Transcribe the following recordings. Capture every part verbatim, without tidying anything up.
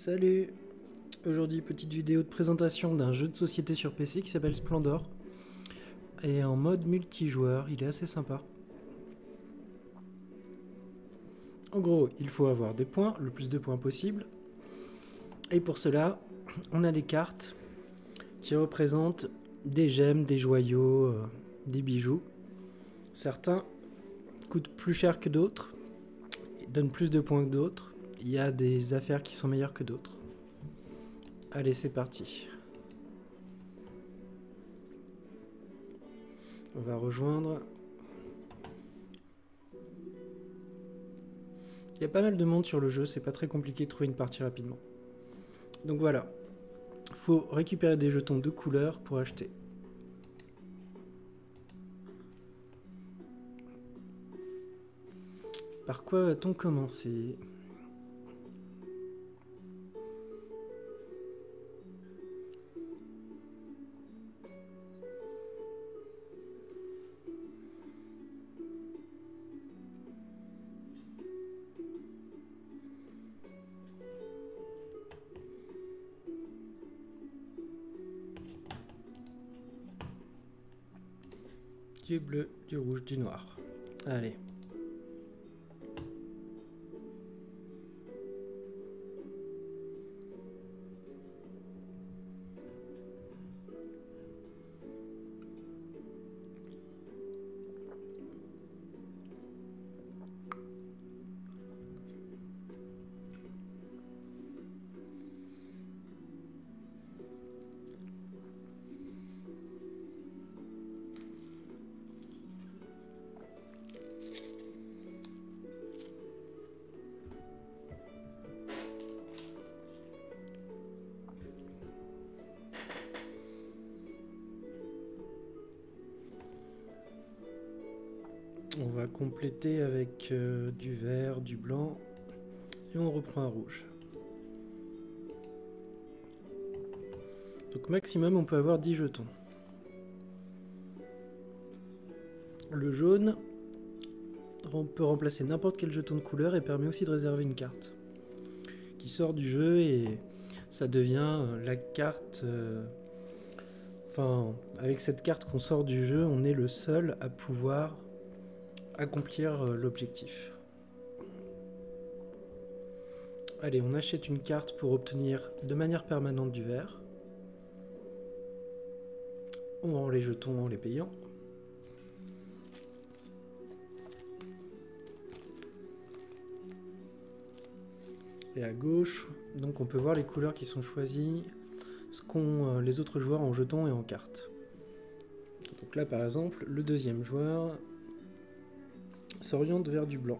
Salut! Aujourd'hui, petite vidéo de présentation d'un jeu de société sur P C qui s'appelle Splendor. Et en mode multijoueur, il est assez sympa. En gros, il faut avoir des points, le plus de points possible. Et pour cela, on a des cartes qui représentent des gemmes, des joyaux, euh, des bijoux. Certains coûtent plus cher que d'autres, donnent plus de points que d'autres. Il y a des affaires qui sont meilleures que d'autres. Allez, c'est parti. On va rejoindre. Il y a pas mal de monde sur le jeu, c'est pas très compliqué de trouver une partie rapidement. Donc voilà, faut récupérer des jetons de couleur pour acheter. Par quoi va-t-on commencer ? Du bleu, du rouge, du noir. Allez. On va compléter avec euh, du vert, du blanc, et on reprend un rouge. Donc maximum, on peut avoir dix jetons. Le jaune, on peut remplacer n'importe quel jeton de couleur et permet aussi de réserver une carte qui sort du jeu et ça devient la carte... Euh, enfin, avec cette carte qu'on sort du jeu, on est le seul à pouvoir accomplir l'objectif. Allez, on achète une carte pour obtenir de manière permanente du vert. On rend les jetons en les payant. Et à gauche, donc on peut voir les couleurs qui sont choisies, ce qu'ont les autres joueurs en jetons et en cartes. Donc là par exemple, le deuxième joueur s'oriente vers du blanc.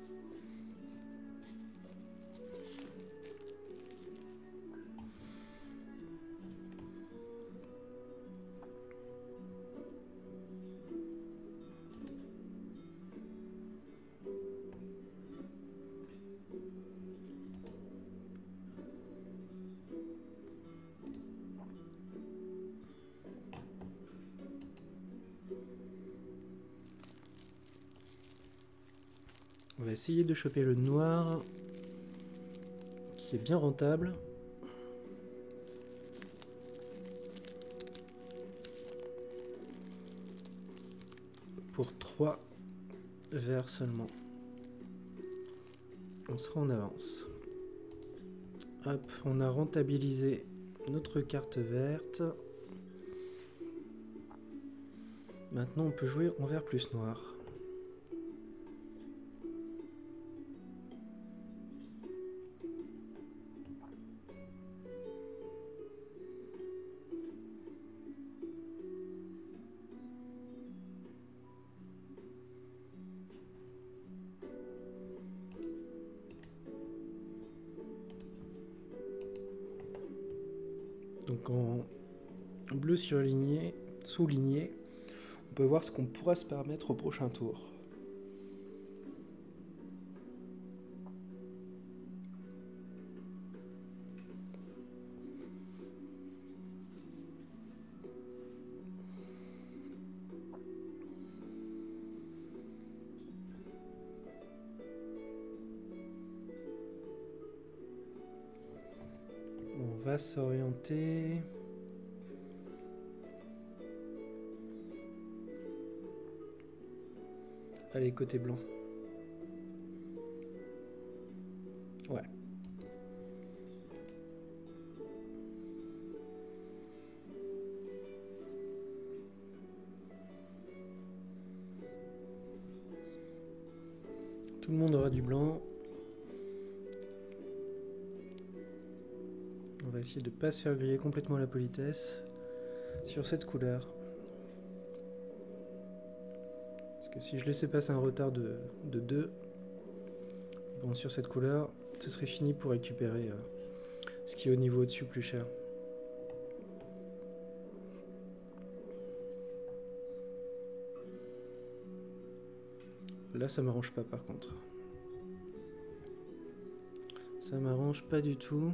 On va essayer de choper le noir, qui est bien rentable. Pour trois verts seulement. On sera en avance. Hop, on a rentabilisé notre carte verte. Maintenant, on peut jouer en vert plus noir. Donc en bleu surligné, souligné, on peut voir ce qu'on pourra se permettre au prochain tour. va s'orienter. Allez, côté blanc. Ouais. Tout le monde aura du blanc. On va essayer de ne pas se faire griller complètement la politesse sur cette couleur. Parce que si je laissais passer un retard de, de deux, bon, sur cette couleur, ce serait fini pour récupérer euh, ce qui est au niveau au-dessus plus cher. Là, ça m'arrange pas par contre. Ça m'arrange pas du tout.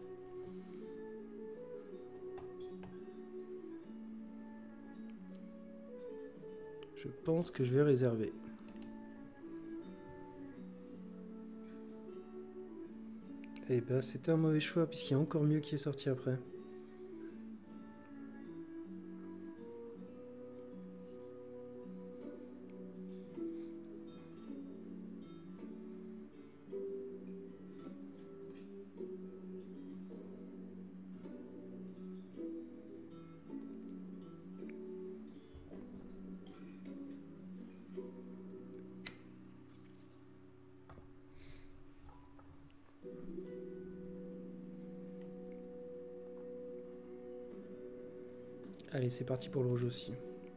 Je pense que je vais réserver. Et bah c'était un mauvais choix puisqu'il y a encore mieux qui est sorti après. Allez, c'est parti pour le rouge aussi.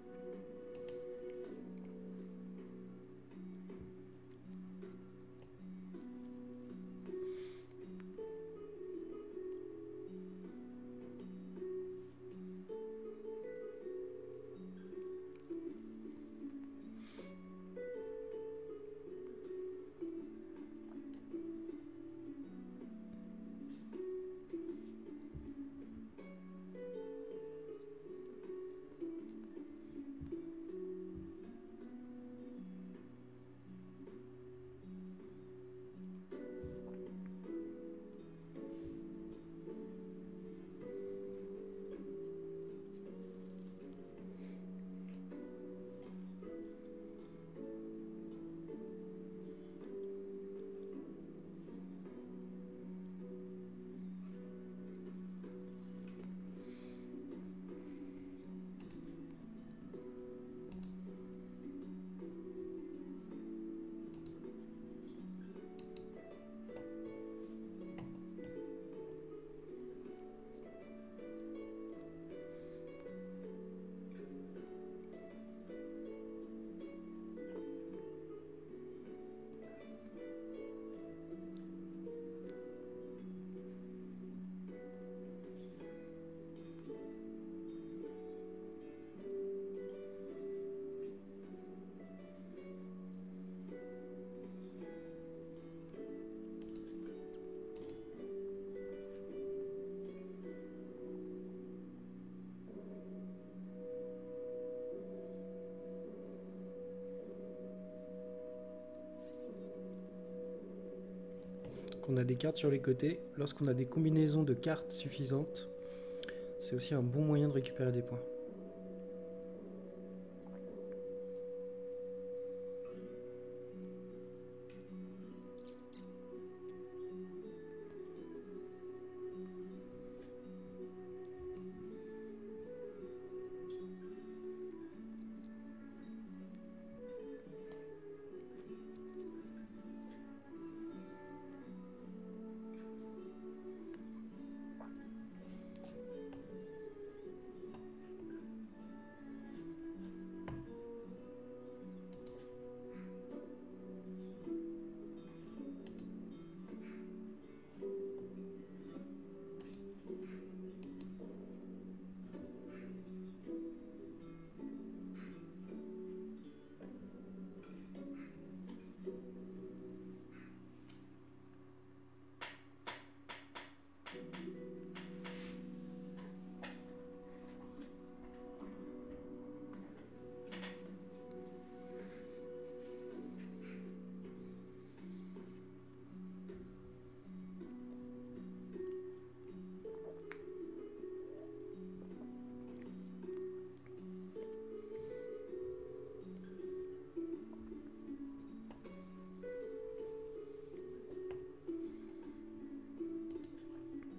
On a des cartes sur les côtés. Lorsqu'on a des combinaisons de cartes suffisantes, c'est aussi un bon moyen de récupérer des points.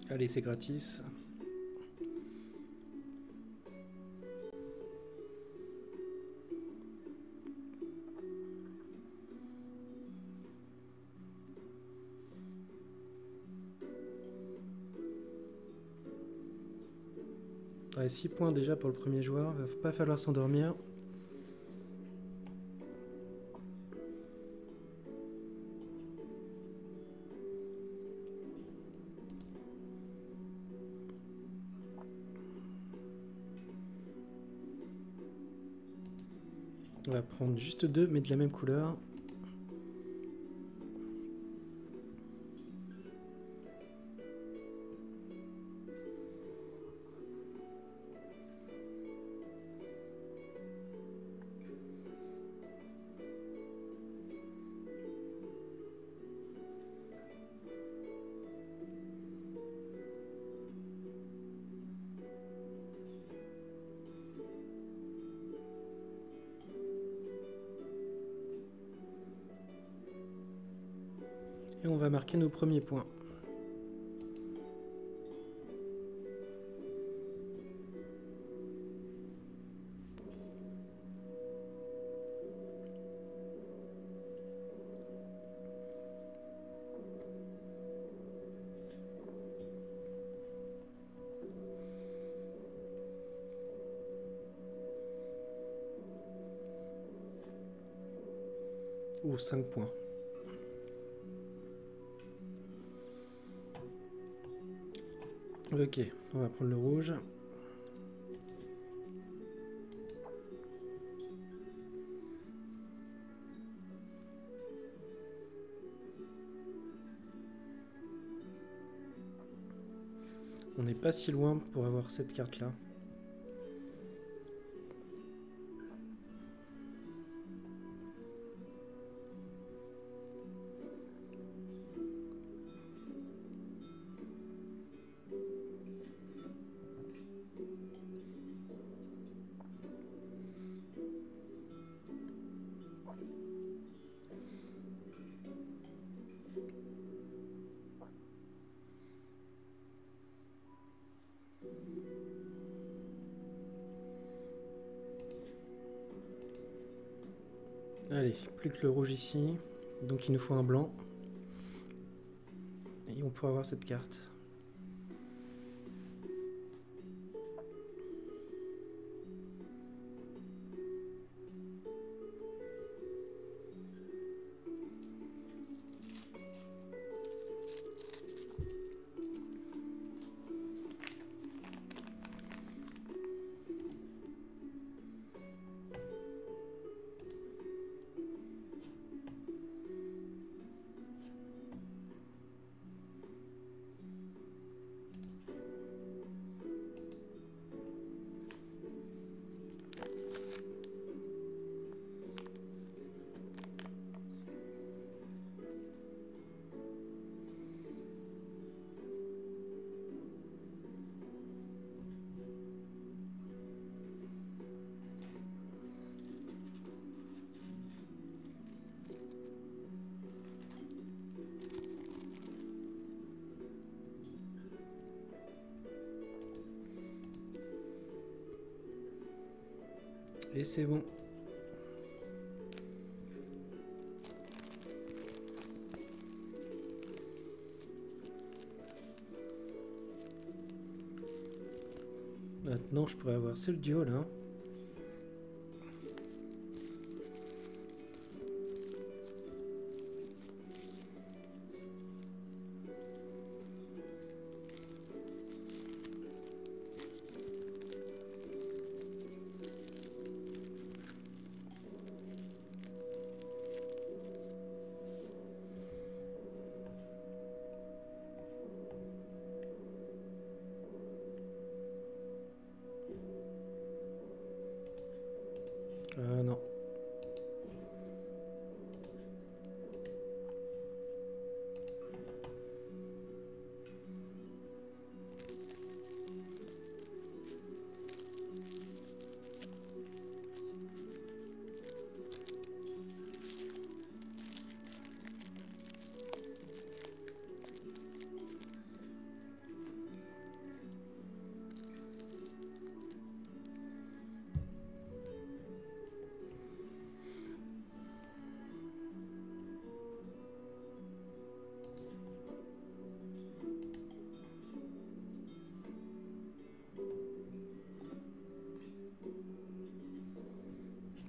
Allez, c'est gratis. Ouais, six points déjà pour le premier joueur, va pas falloir s'endormir. On va prendre juste deux, mais de la même couleur. Et on va marquer nos premiers points. Ou cinq points. Ok, on va prendre le rouge. On n'est pas si loin pour avoir cette carte-là. Allez, plus que le rouge ici. Donc il nous faut un blanc. Et on pourra avoir cette carte. Et c'est bon. Maintenant, je pourrais avoir ce duo là. Euh, non.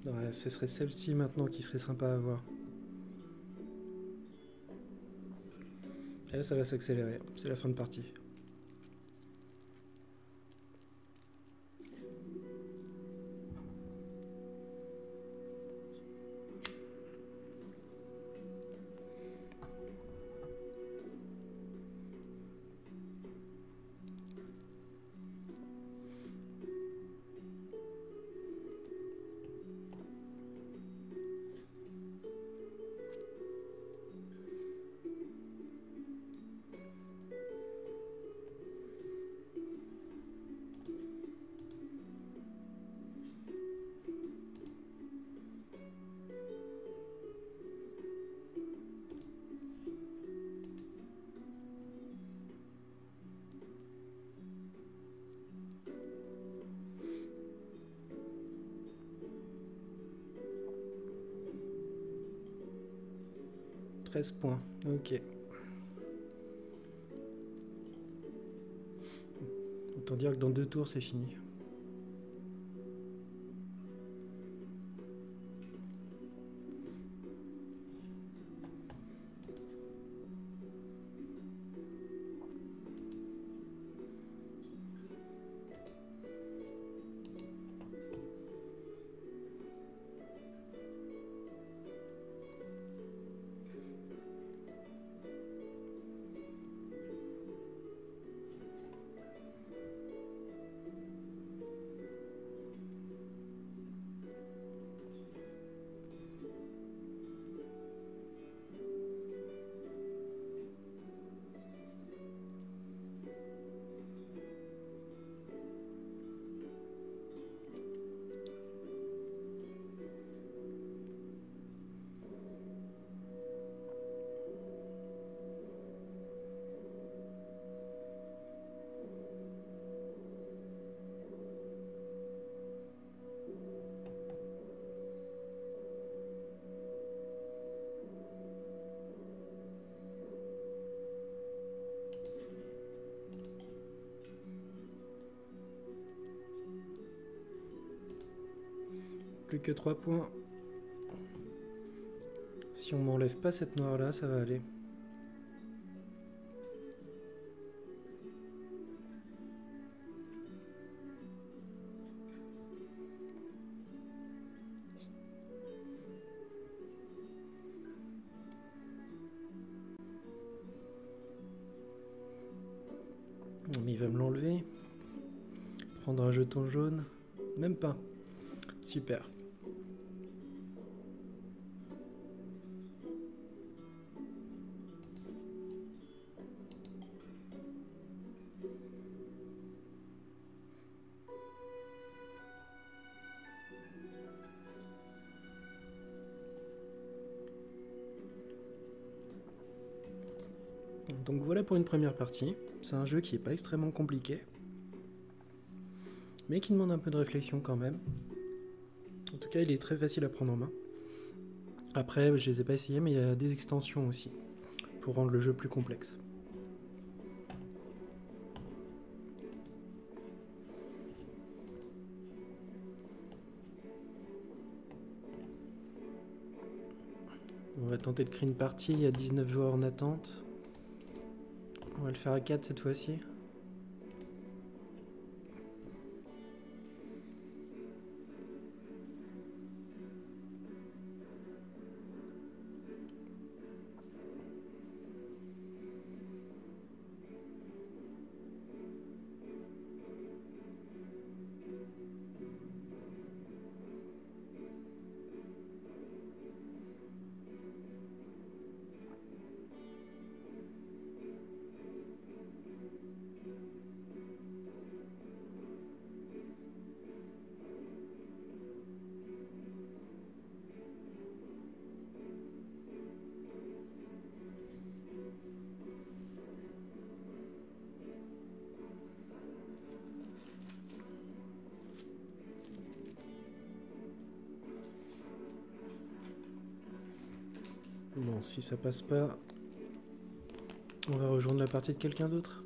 Ouais, ce serait celle-ci maintenant qui serait sympa à voir. Et là, ça va s'accélérer. C'est la fin de partie. treize points, ok. Autant dire que dans deux tours, c'est fini. Plus que trois points. Si on m'enlève pas cette noire là, ça va aller. Mais il va me l'enlever. Prendre un jeton jaune. Même pas. Super. Donc voilà pour une première partie. C'est un jeu qui n'est pas extrêmement compliqué, mais qui demande un peu de réflexion quand même. En tout cas, il est très facile à prendre en main. Après, je les ai pas essayés, mais il y a des extensions aussi, pour rendre le jeu plus complexe. On va tenter de créer une partie, il y a dix-neuf joueurs en attente. On va le faire à quatre cette fois-ci. Bon, si ça passe pas, on va rejoindre la partie de quelqu'un d'autre.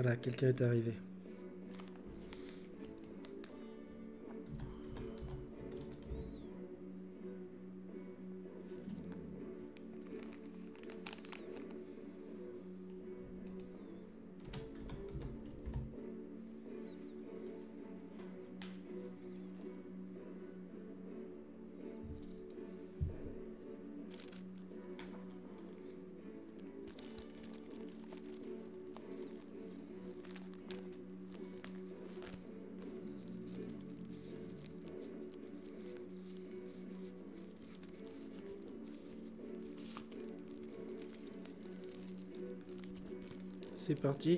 Voilà, quelqu'un est arrivé. C'est parti.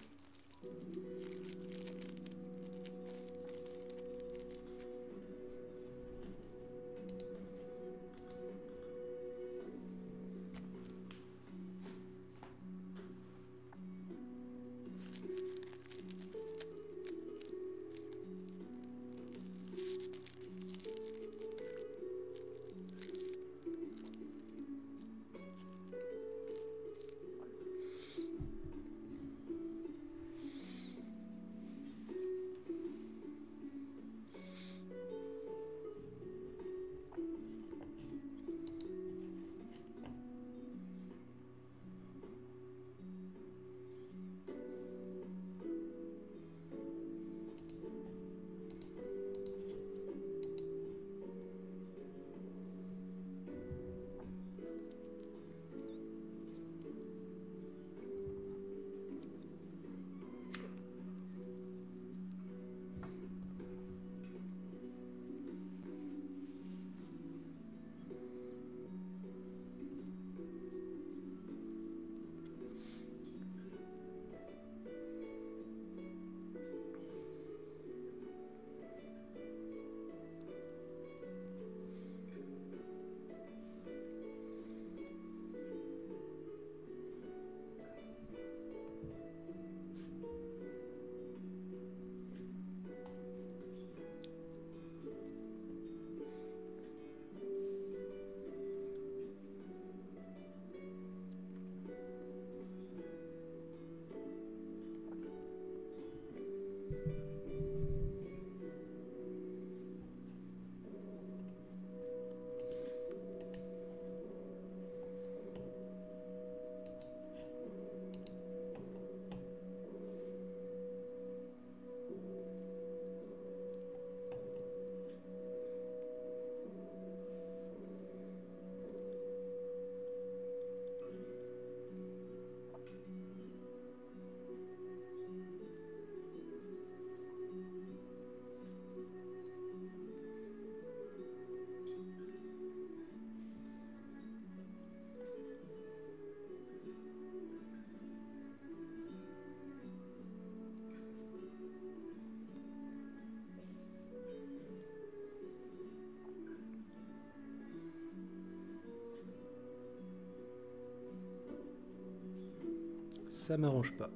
Ça m'arrange pas.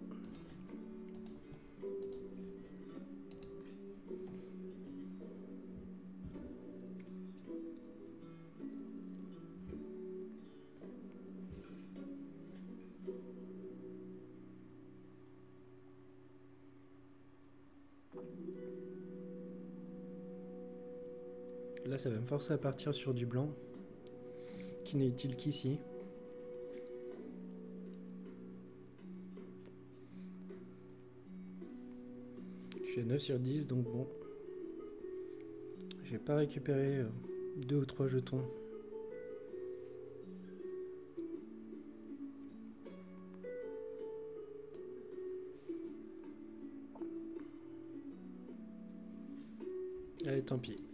Là, ça va me forcer à partir sur du blanc, qui n'est utile qu'ici. Je suis à neuf sur dix, donc bon. J'ai pas récupéré euh, deux ou trois jetons. Allez, tant pis.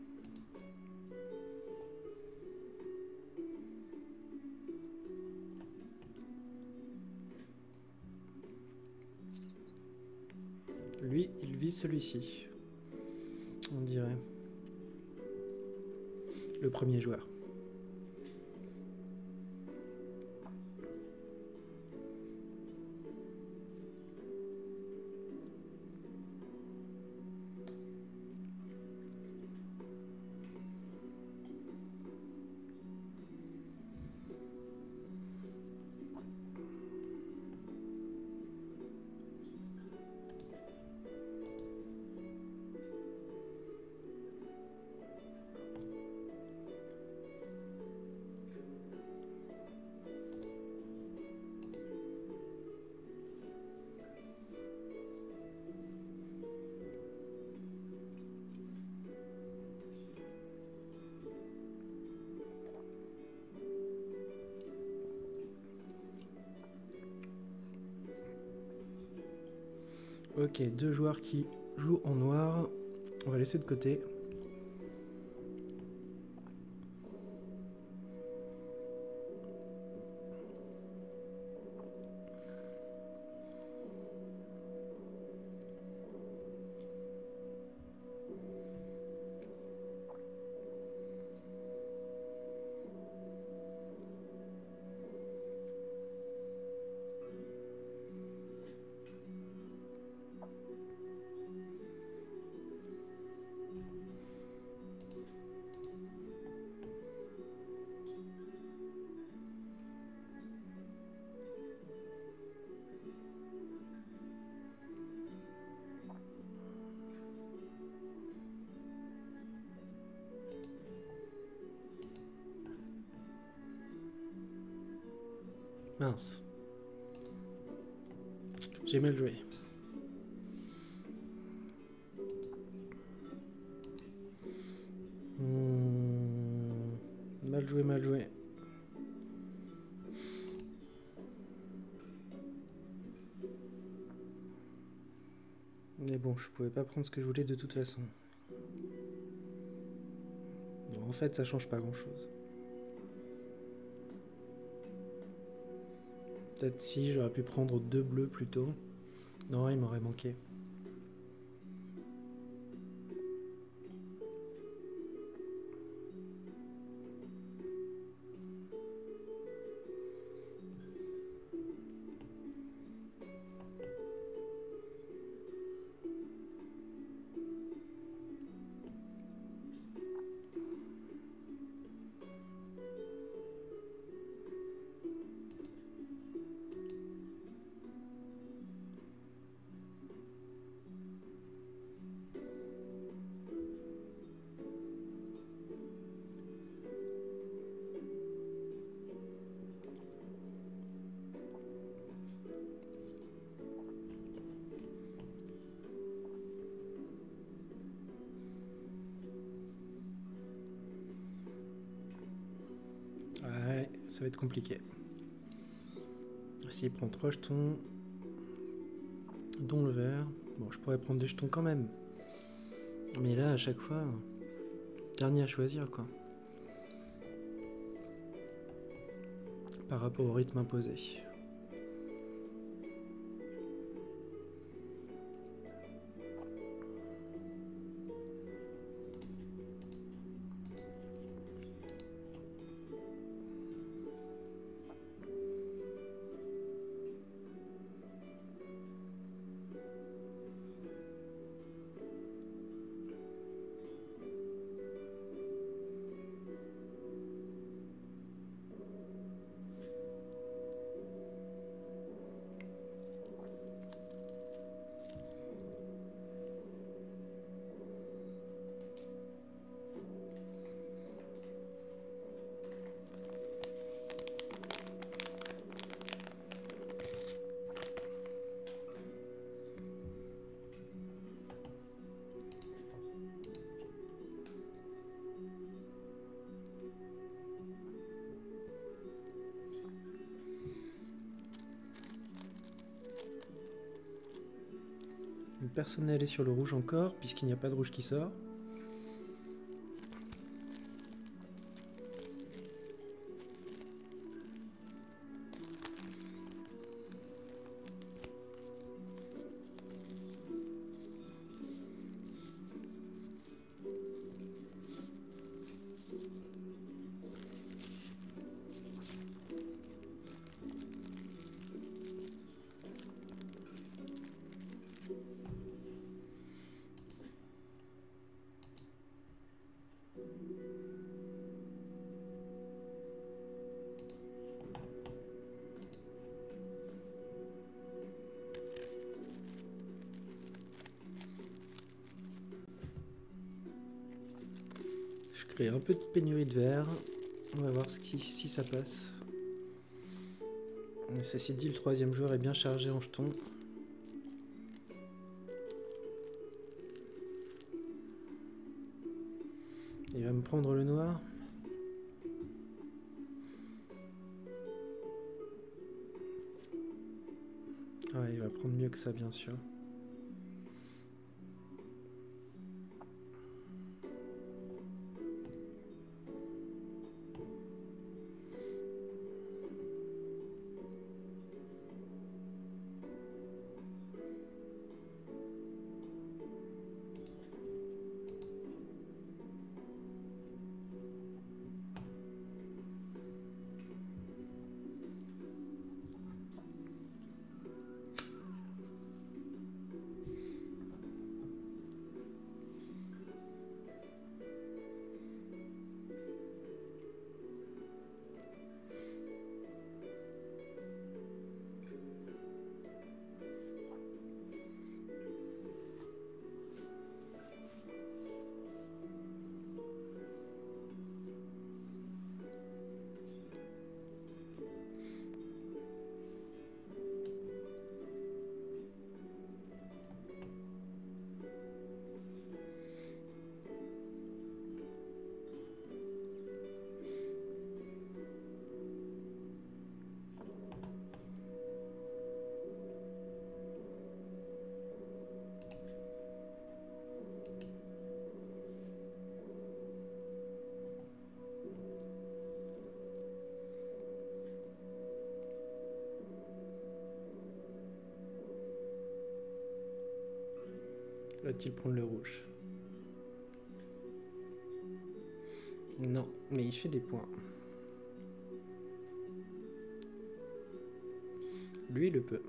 Lui, il vise celui-ci. On dirait. Le premier joueur. Ok, deux joueurs qui jouent en noir. On va laisser de côté. Mince. J'ai mal joué. Hmm, mal joué, mal joué. Mais bon, je pouvais pas prendre ce que je voulais de toute façon. Bon, en fait, ça change pas grand-chose. Peut-être si j'aurais pu prendre deux bleus plutôt. Non, il m'aurait manqué. Ouais, ça va être compliqué. S'il prend trois jetons, dont le vert, bon, je pourrais prendre des jetons quand même. Mais là, à chaque fois, dernier à choisir, quoi. Par rapport au rythme imposé. Personne n'est allé sur le rouge encore, puisqu'il n'y a pas de rouge qui sort. Je crée un peu de pénurie de verre. On va voir ce qui, si ça passe. Ceci dit, le troisième joueur est bien chargé en jetons. Il va me prendre le noir. Ah, il va prendre mieux que ça, bien sûr. Va-t-il prendre le rouge? Non, mais il fait des points. Lui, il le peut.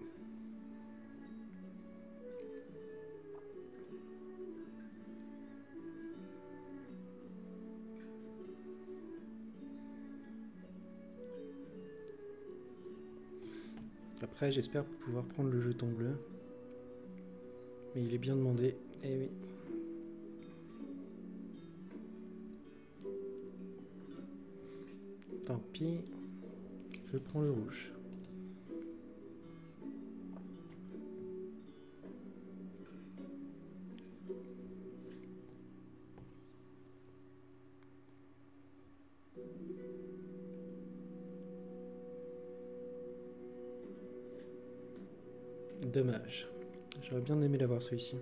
Après, j'espère pouvoir prendre le jeton bleu. Mais il est bien demandé. Eh oui. Tant pis. Je prends le rouge. Dommage. J'aurais bien aimé l'avoir celui-ci.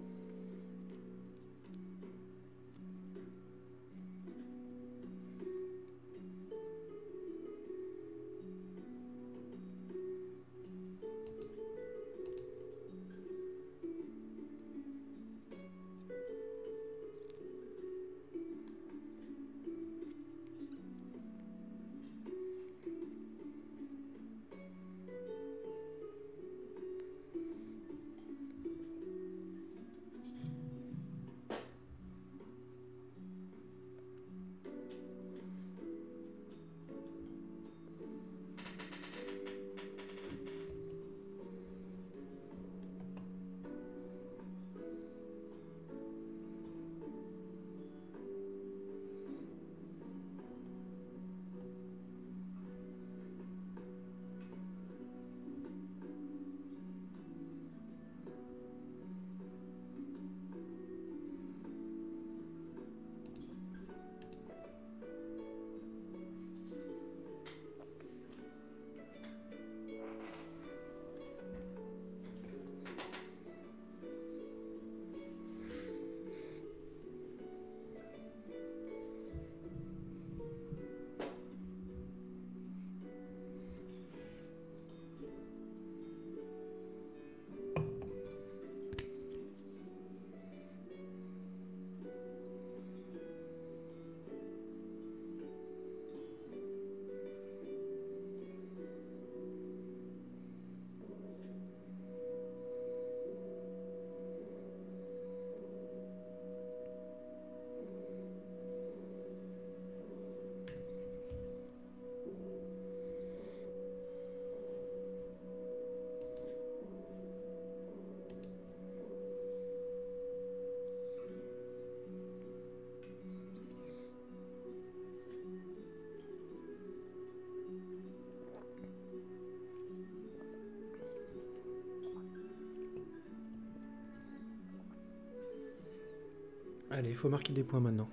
Allez, il faut marquer des points maintenant.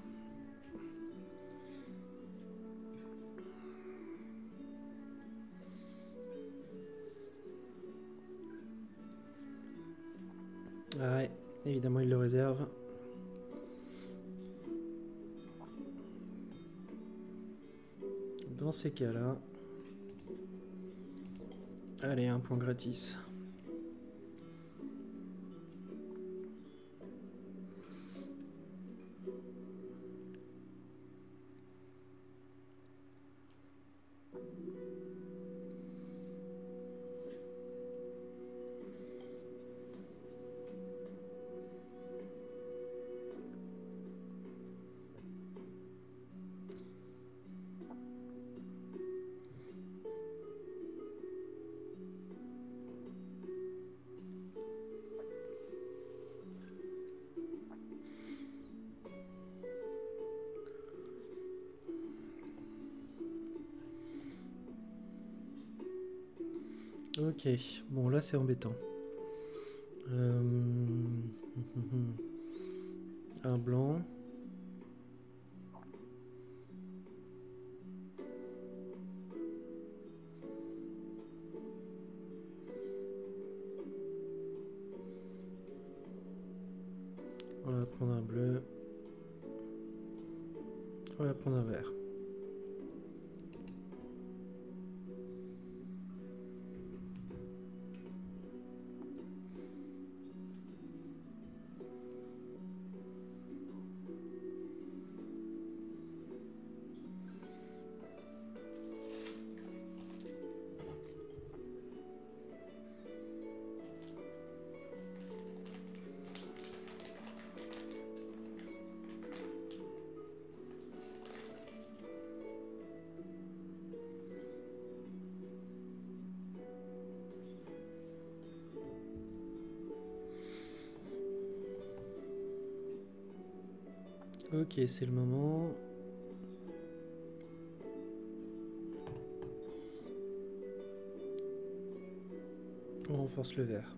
Ah ouais, évidemment il le réserve. Dans ces cas-là... Allez, un point gratis. Ok, bon là c'est embêtant. Euh... Un blanc. On va prendre un bleu. On va prendre un vert. Ok, c'est le moment. On renforce le vert.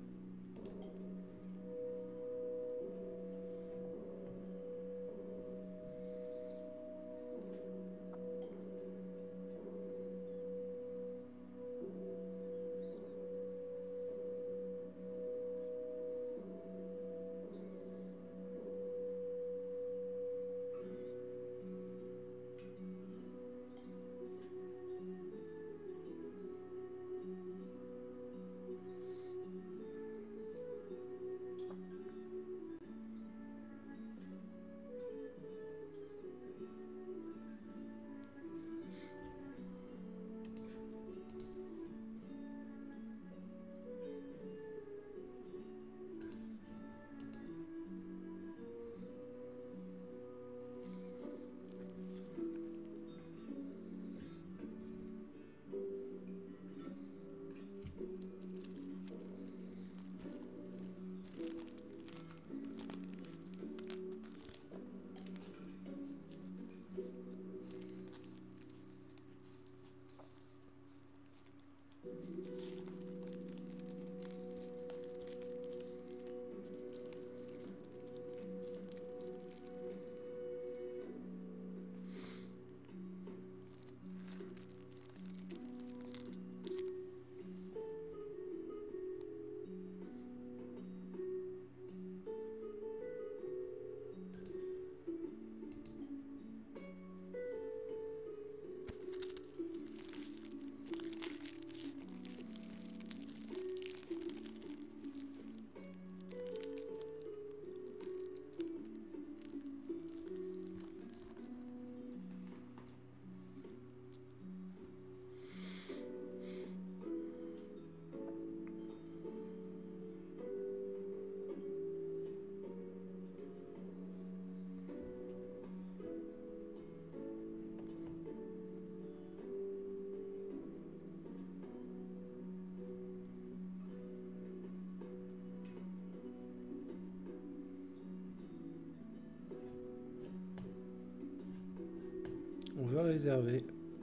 On va réserver.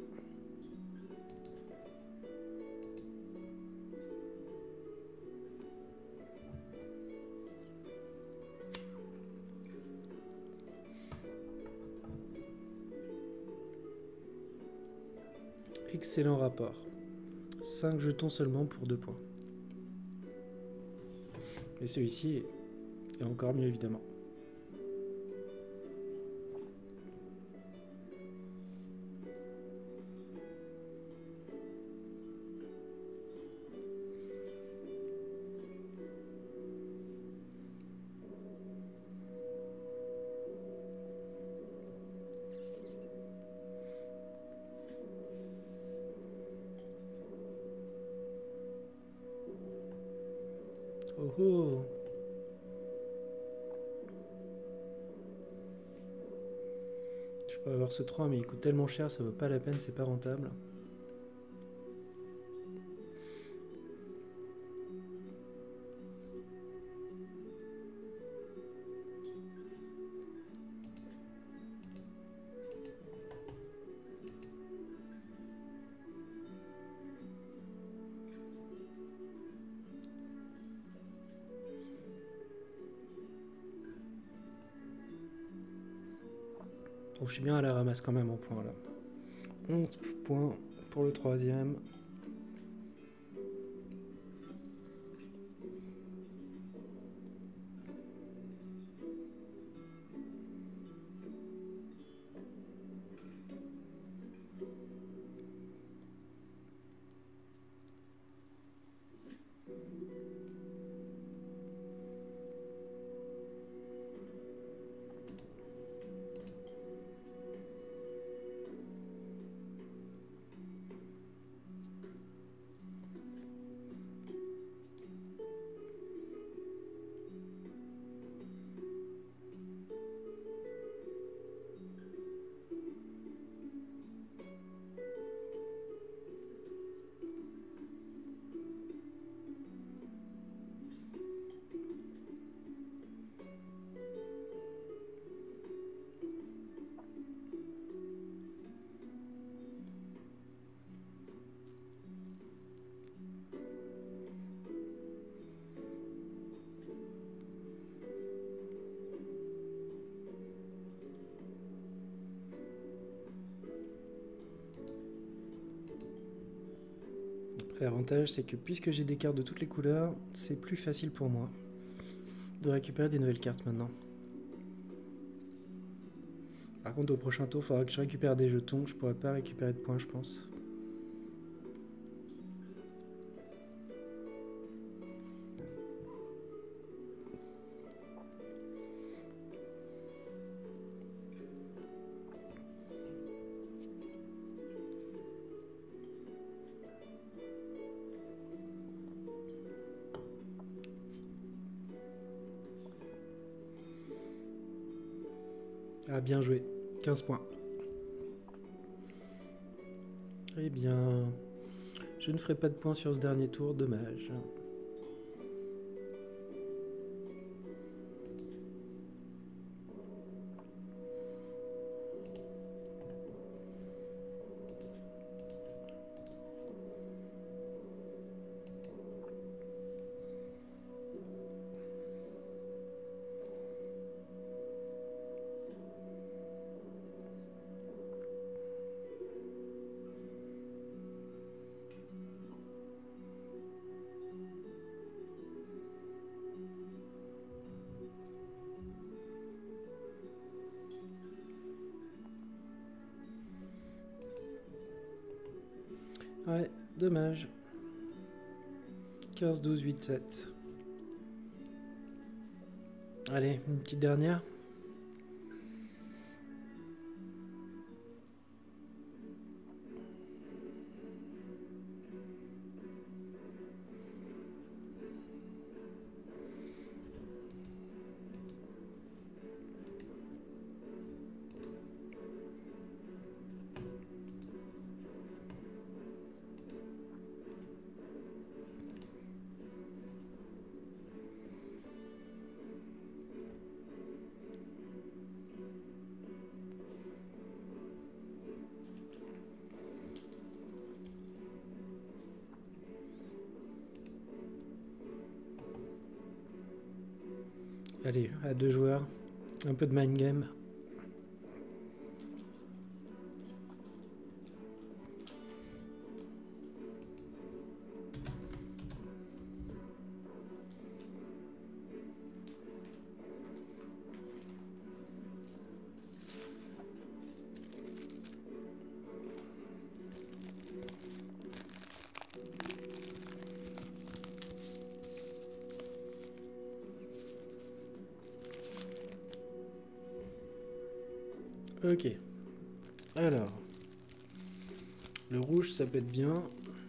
Excellent rapport. cinq jetons seulement pour deux points. Et celui-ci est encore mieux évidemment. Oh oh. Je peux avoir ce trois mais il coûte tellement cher, ça vaut pas la peine, c'est pas rentable. Bon, je suis bien à la ramasse quand même en points là. onze points pour le troisième. L'avantage, c'est que puisque j'ai des cartes de toutes les couleurs, c'est plus facile pour moi de récupérer des nouvelles cartes maintenant. Par contre, au prochain tour, il faudra que je récupère des jetons. Je pourrais pas récupérer de points, je pense. Ah, bien joué. quinze points. Eh bien, je ne ferai pas de points sur ce dernier tour, dommage. Ouais, dommage. quinze, douze, huit, sept. Allez, une petite dernière. Allez, à deux joueurs. Un peu de mind game. Ok. Alors. Le rouge, ça peut être bien.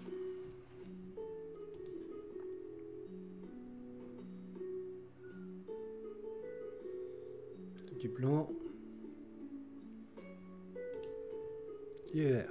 Du blanc. Du vert.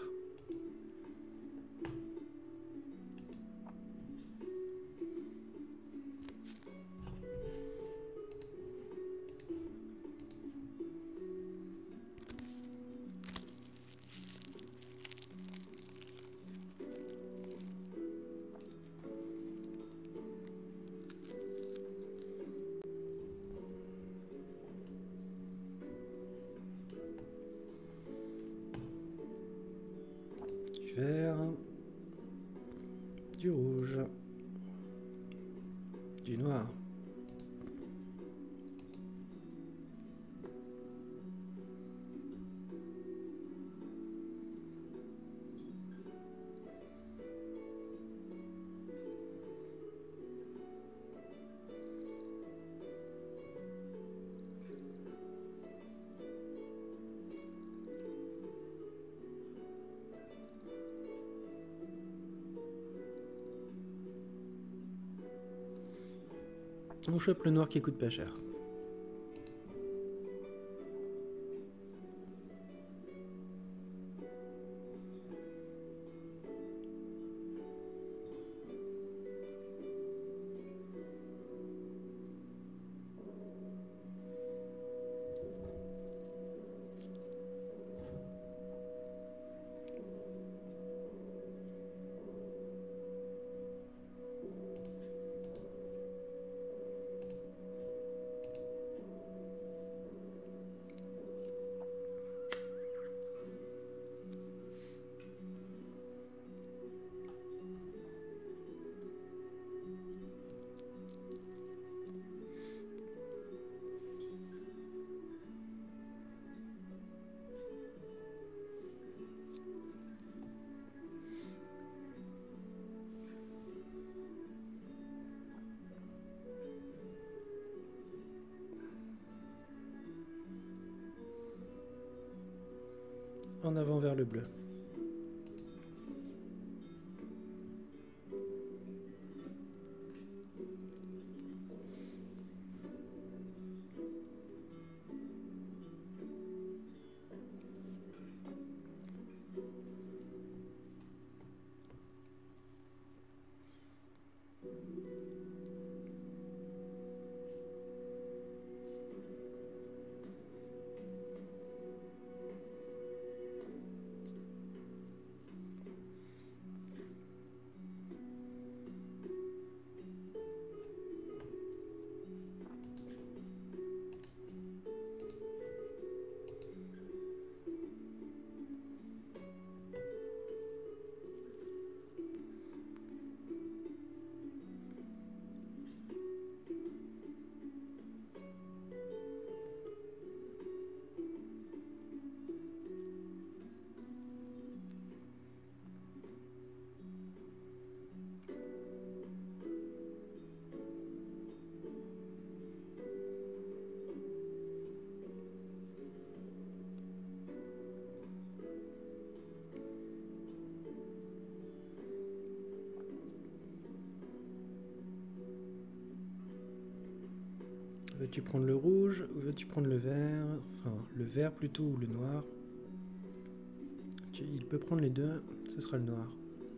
Du vert. Du rouge. Du noir. On chope le noir qui coûte pas cher. En avant vers le bleu. Veux-tu prendre le rouge ou veux-tu prendre le vert? Enfin, le vert plutôt ou le noir? Tu, il peut prendre les deux, ce sera le noir.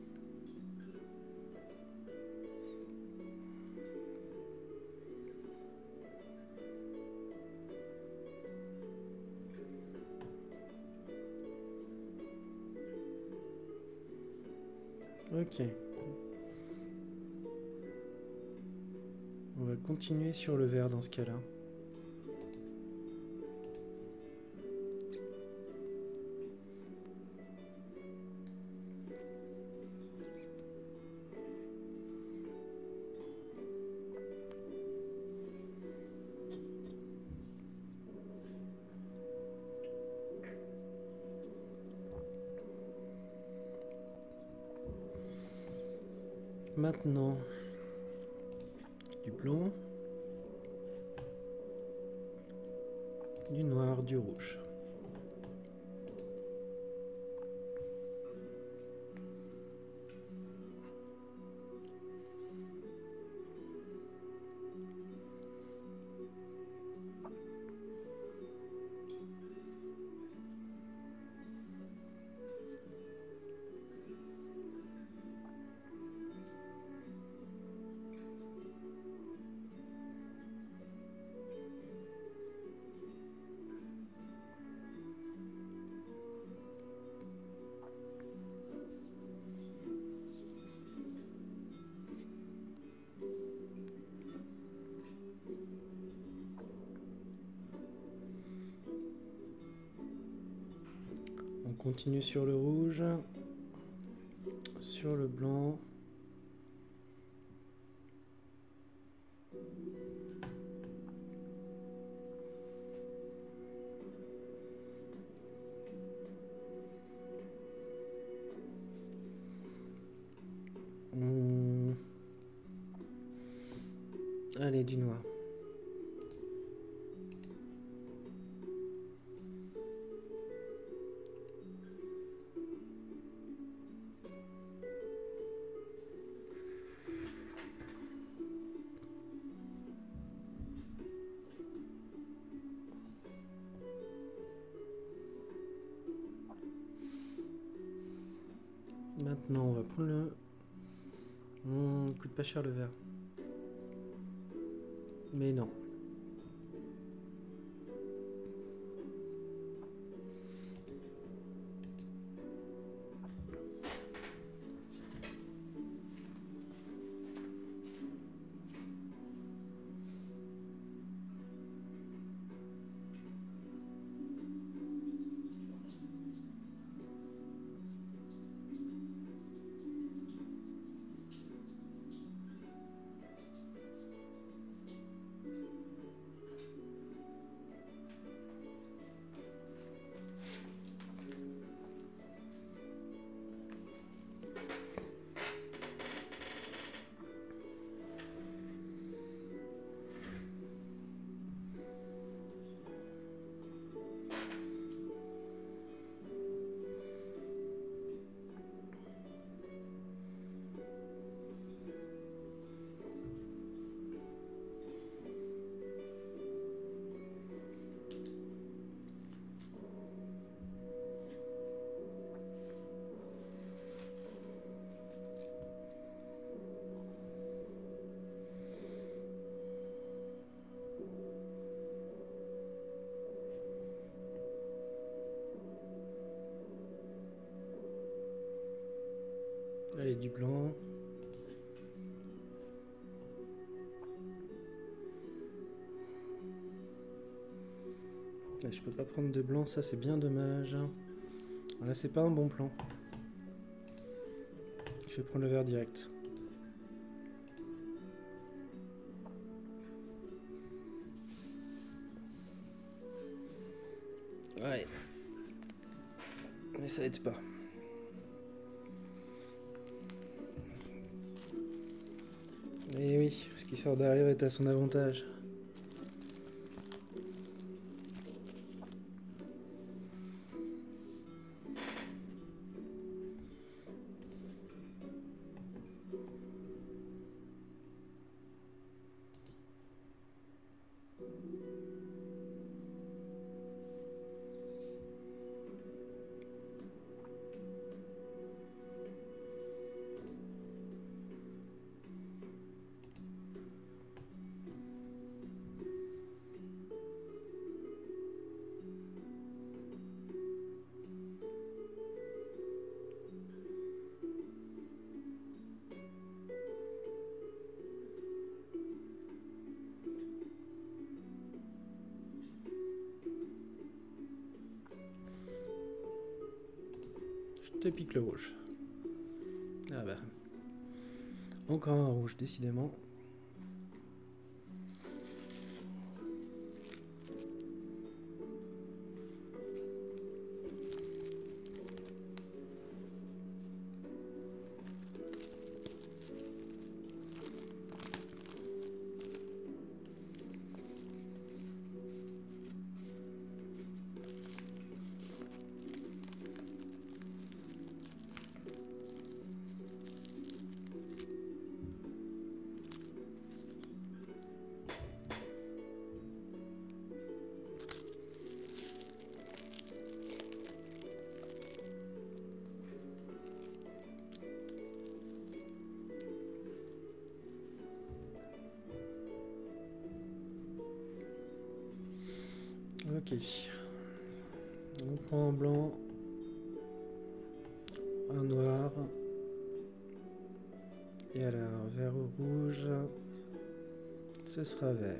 Ok. On va continuer sur le vert dans ce cas-là. Maintenant, du blanc, du noir, du rouge. On continue sur le rouge, sur le blanc. Hum. Allez, du noir. Maintenant, on va prendre le... Hum, coûte pas cher le vert. Mais non. Allez, du blanc. Je peux pas prendre de blanc, ça c'est bien dommage. Là c'est pas un bon plan. Je vais prendre le vert direct. Ouais. Mais ça aide pas. Et oui, ce qui sort derrière est à son avantage. Je te pique le rouge. Ah bah. Encore un rouge, décidément. Ok. On prend un blanc, un noir, et alors vert ou rouge, ce sera vert.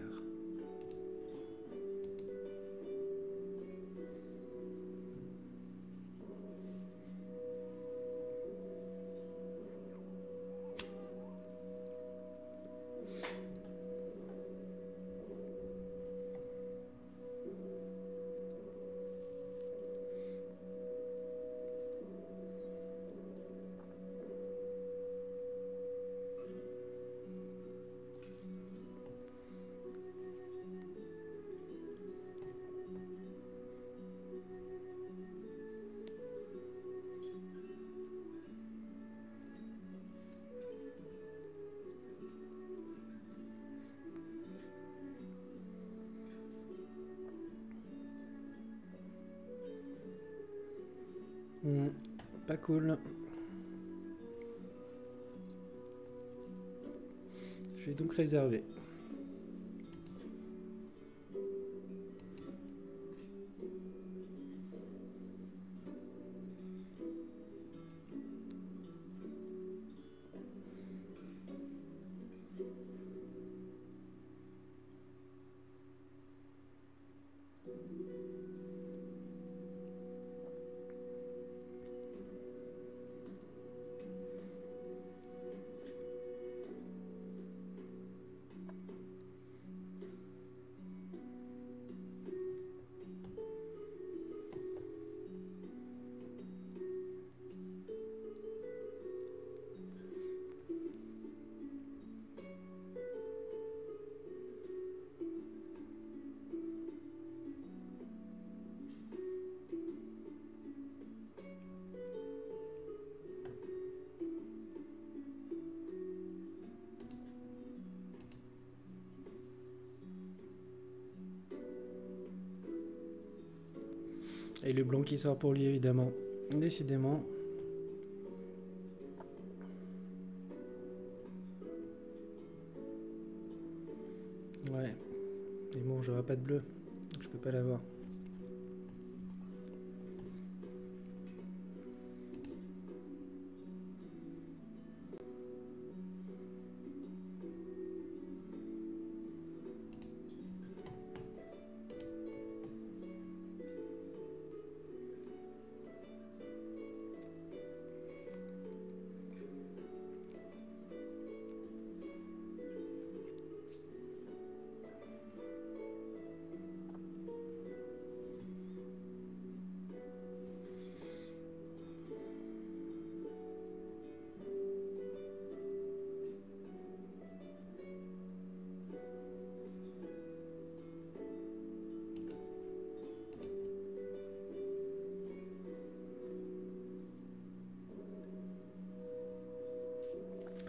Mmh, pas cool. Je vais donc réserver. Et le blanc qui sort pour lui, évidemment. Décidément. Ouais. Et bon, j'aurai pas de bleu. Donc je peux pas l'avoir.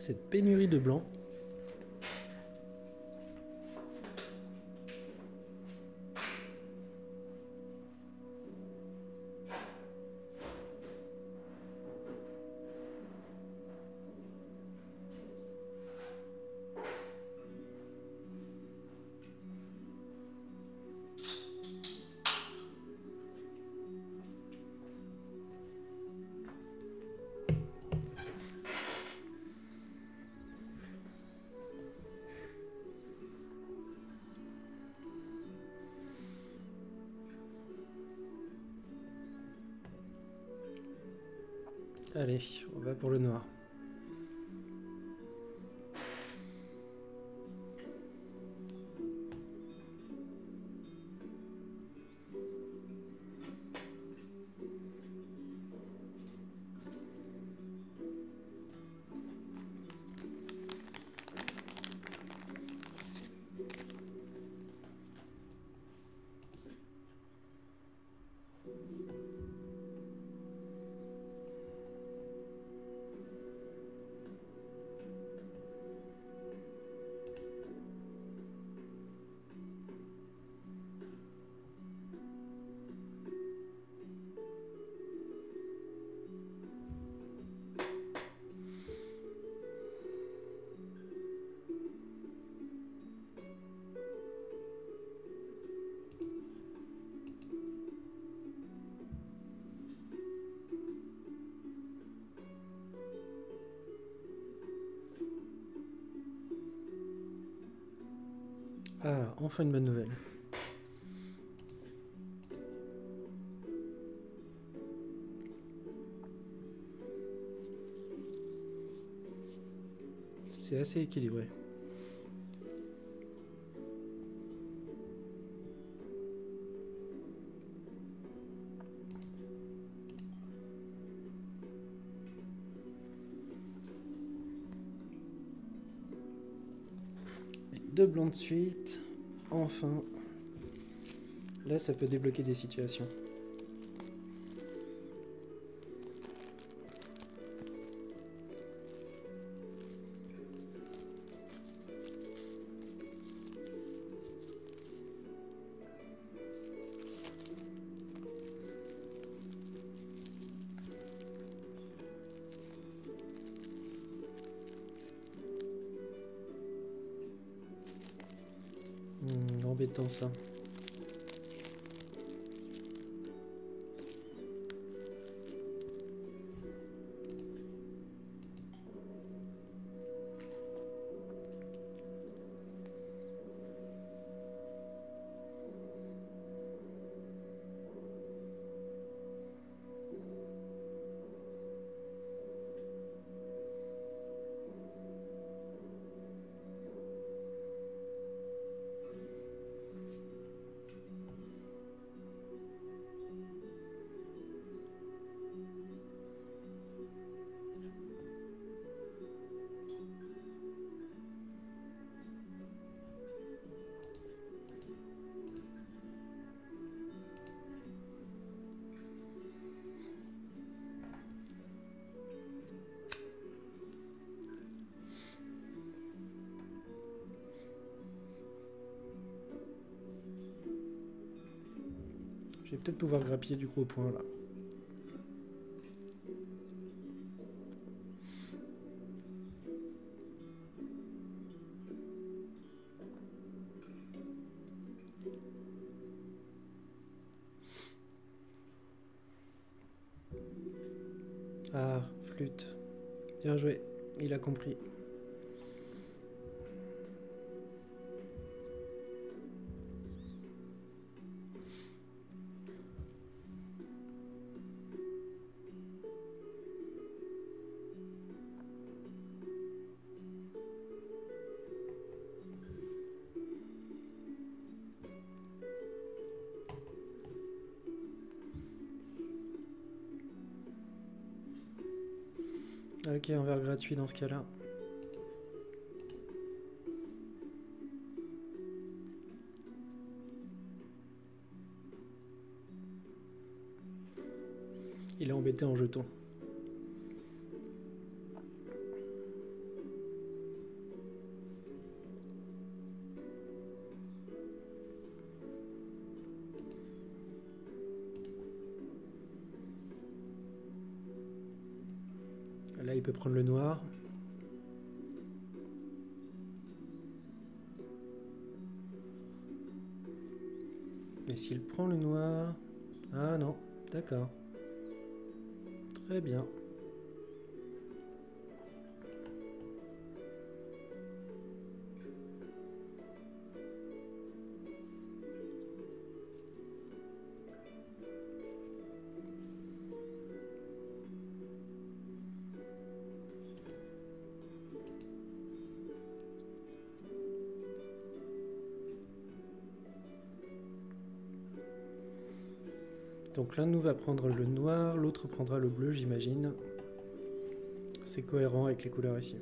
cette pénurie de blanc. Allez, on va pour le noir. Ah, enfin une bonne nouvelle. C'est assez équilibré. Deux blancs de suite. Enfin. Là, ça peut débloquer des situations. Hmm, embêtant ça. Je vais peut-être pouvoir grappiller du gros point là. Ah, flûte. Bien joué, il a compris. Ok, un verre gratuit dans ce cas-là. Il est embêté en jeton. Là, il peut prendre le noir. Et s'il prend le noir... Ah non, d'accord. Très bien. Donc l'un de nous va prendre le noir, l'autre prendra le bleu, j'imagine. C'est cohérent avec les couleurs ici.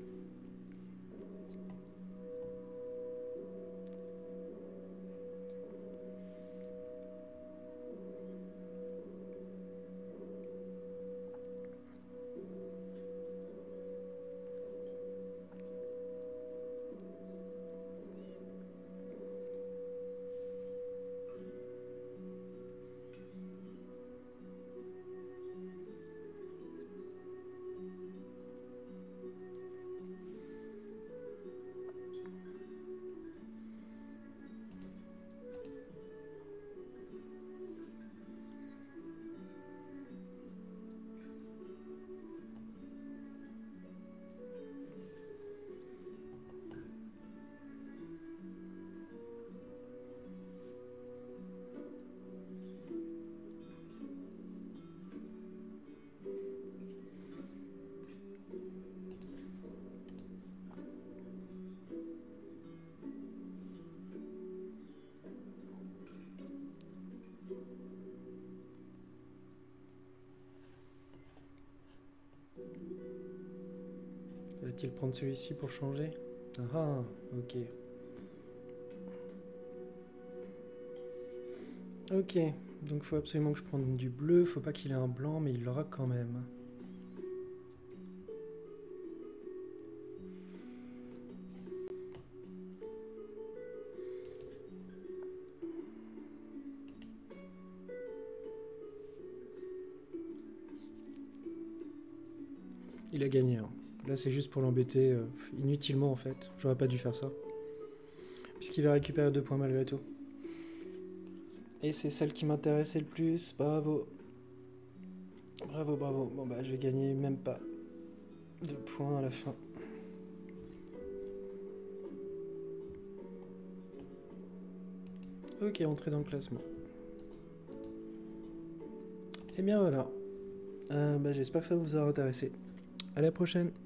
Va-t-il prendre celui-ci pour changer? Ah, ok. Ok, donc il faut absolument que je prenne du bleu, faut pas qu'il ait un blanc, mais il l'aura quand même. Il a gagné, hein. Là c'est juste pour l'embêter, euh, inutilement en fait. J'aurais pas dû faire ça. Puisqu'il va récupérer deux points malgré tout. Et c'est celle qui m'intéressait le plus, bravo. Bravo, bravo. Bon bah je vais gagner même pas deux points à la fin. Ok, entrée dans le classement. Et bien voilà. Euh, bah, j'espère que ça vous aura intéressé. À la prochaine.